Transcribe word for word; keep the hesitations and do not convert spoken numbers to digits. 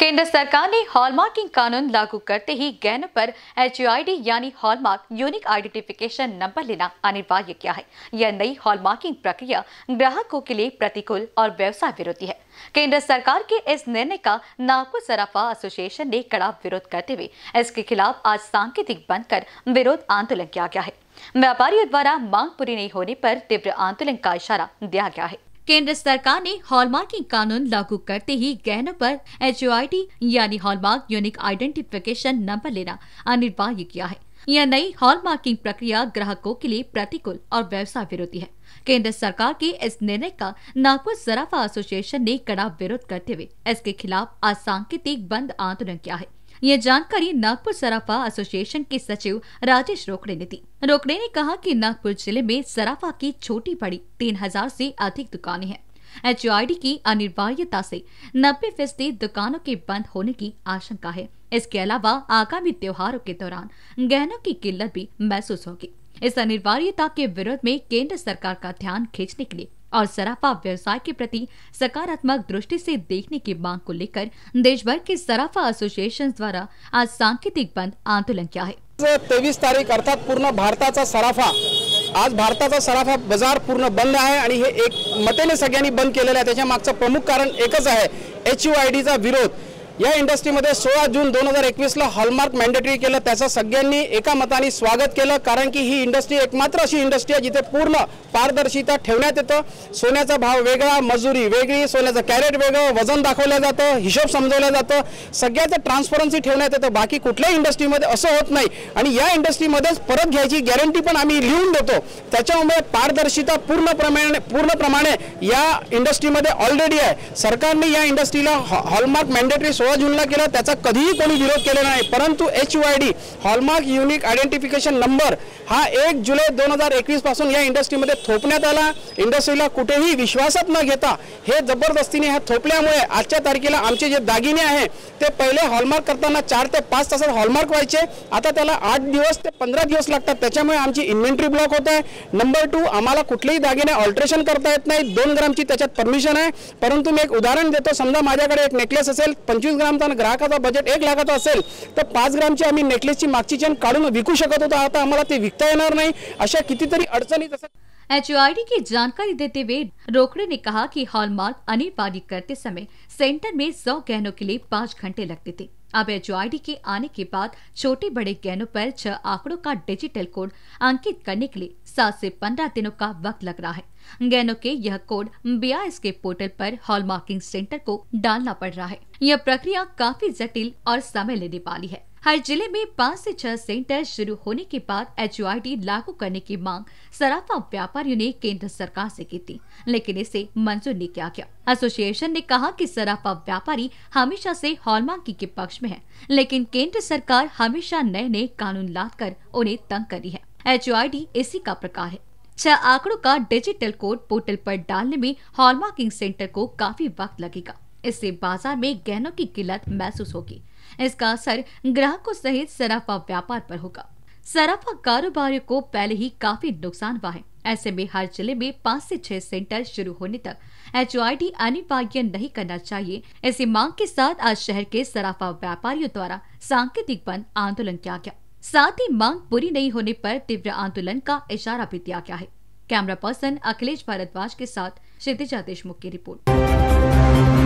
केंद्र सरकार ने हॉलमार्किंग कानून लागू करते ही गहनों पर एच यू आई डी यानी हॉलमार्क यूनिक आइडेंटिफिकेशन नंबर लेना अनिवार्य किया है। यह नई हॉलमार्किंग प्रक्रिया ग्राहकों के लिए प्रतिकूल और व्यवसाय विरोधी है। केंद्र सरकार के इस निर्णय का नागपुर सराफा एसोसिएशन ने कड़ा विरोध करते हुए इसके खिलाफ आज सांकेतिक बंद कर विरोध आंदोलन किया गया है। व्यापारियों द्वारा मांग पूरी नहीं होने पर तीव्र आंदोलन का इशारा दिया गया है। केंद्र सरकार ने हॉलमार्किंग कानून लागू करते ही गहनों पर एच यू आई डी यानी हॉलमार्क यूनिक आइडेंटिफिकेशन नंबर लेना अनिवार्य किया है। यह नई हॉलमार्किंग प्रक्रिया ग्राहकों के लिए प्रतिकूल और व्यवसाय विरोधी है। केंद्र सरकार के इस निर्णय का नागपुर सराफा एसोसिएशन ने कड़ा विरोध करते हुए इसके खिलाफ आज सांकेतिक बंद आंदोलन किया है। ये जानकारी नागपुर सराफा एसोसिएशन के सचिव राजेश रोकड़े ने दी। रोकड़े ने कहा कि नागपुर जिले में सराफा की छोटी बड़ी तीन हजार से अधिक दुकानें हैं। एच यू आई डी की अनिवार्यता से नब्बे फीसदी दुकानों के बंद होने की आशंका है। इसके अलावा आगामी त्योहारों के दौरान गहनों की किल्लत भी महसूस होगी। इस अनिवार्यता के विरोध में केंद्र सरकार का ध्यान खींचने के लिए और सराफा व्यवसाय के प्रति सकारात्मक दृष्टि से देखने की मांग को लेकर देश भर के सराफा एसोसिएशन द्वारा आज सांकेतिक बंद आंदोलन किया है। तेवीस तारीख अर्थात पूर्ण भारताचा सराफा आज भारताचा सराफा बाजार पूर्ण बंद आहे आणि हे एक मतेने सगळ्यांनी बंद केलेलं आहे। त्याच्या मागचं प्रमुख कारण एकच आहे, एच यू आई डी चा विरोध। या इंडस्ट्रीमध्ये सोळा जून दोन हजार एकवीस ला हॉलमार्क मॅन्डेटरी केलं, त्याचं सगळ्यांनी एका मताने स्वागत केलं, कारण की ही इंडस्ट्री एकमात्र अशी इंडस्ट्री आहे जिथे पूर्ण पारदर्शिता ठेवण्यात येतं। सोन्याचा भाव वेगळा, मजुरी वेगळी, सोन्याचं कॅरेट वेगळं, वजन दाखवलं जातं, हिशोब समजवला जातं, सगळ्याचं ट्रान्सपरन्सी ठेवण्यात येतं। बाकी कुठल्याही इंडस्ट्रीमध्ये असं होत नाही आणि या इंडस्ट्रीमध्येच परत घ्यायची गॅरंटी पण आम्ही लिहून देतो। त्याच्यामुळे पारदर्शिता पूर्ण प्रमाणे पूर्ण प्रमाणे या इंडस्ट्रीमध्ये ऑलरेडी आहे। सरकारने या इंडस्ट्रीला हॉलमार्क मॅन्डेटरी सोळा जूनला केला, त्याचा कधीही कोणी विरोध केलेला नाही। परंतु H U I D hallmark unique identification number हा एक जुलै दोन हजार एकवीस पासून या इंडस्ट्रीमध्ये थोपण्यात आला। इंडस्ट्रीला कुठेही विश्वासात न घेता हे जबरदस्तीने हा थोपल्यामुळे आजच्या तारखेला आमचे जे दागिने आहे ते पहिले हॉलमार्क करताना चार ते पाच तासात हॉलमार्क व्हायचे, आता त्याला आठ दिवस ते पंधरा दिवस लागतात। त्याच्यामुळे आमची इन्व्हेंटरी ब्लॉक होत आहे। नंबर टू, आम्हाला कुठलेही दागिने ऑल्टरेशन करता येत नाही। दोन ग्रामची त्याच्यात परमिशन आहे। परंतु मी एक उदाहरण देतो, समजा माझ्याकडे एक नेकलेस असेल, पंचवीस ग्रामचा ग्राहकाचा बजेट एक लाखाचा असेल तर पाच ग्रामची आम्ही नेकलेसची मागची चेन काढून विकू शकत होतो, आता आम्हाला ते विकता येणार नाही। अशा कितीतरी अडचणी एच यू आई डी की जानकारी देते हुए रोकड़े ने कहा कि हॉलमार्क अनिवार्य करते समय सेंटर में सौ गहनों के लिए पाँच घंटे लगते थे। अब एच यू आई डी के आने के बाद छोटे बड़े गहनों पर छह आंकड़ों का डिजिटल कोड अंकित करने के लिए सात से पंद्रह दिनों का वक्त लग रहा है। गहनों के यह कोड बी आई एस के पोर्टल पर हॉलमार्किंग सेंटर को डालना पड़ रहा है। यह प्रक्रिया काफी जटिल और समय लेने वाली है। हर जिले में पाँच से छह सेंटर शुरू होने के बाद एच यू आई डी लागू करने की मांग सराफा व्यापारियों ने केंद्र सरकार से की थी, लेकिन इसे मंजूर नहीं किया गया। एसोसिएशन ने कहा कि सराफा व्यापारी हमेशा से हॉलमार्किंग के पक्ष में है, लेकिन केंद्र सरकार हमेशा नए नए कानून लाकर उन्हें तंग करी है। एच यू आई डी इसी का प्रकार है। छह आंकड़ों का डिजिटल कोड पोर्टल पर डालने में हॉलमार्किंग सेंटर को काफी वक्त लगेगा। इससे बाजार में गहनों की किल्लत महसूस होगी। इसका असर ग्राहकों सहित सराफा व्यापार पर होगा। सराफा कारोबारियों को पहले ही काफी नुकसान हुआ है। ऐसे में हर जिले में पाँच से छह सेंटर शुरू होने तक एच यू आई डी अनिवार्य नहीं करना चाहिए। ऐसी मांग के साथ आज शहर के सराफा व्यापारियों द्वारा सांकेतिक बंद आंदोलन किया गया। साथ ही मांग पूरी नहीं होने पर तीव्र आंदोलन का इशारा भी दिया गया है। कैमरा पर्सन अखिलेश भारद्वाज के साथ क्षितिजा देशमुख की रिपोर्ट।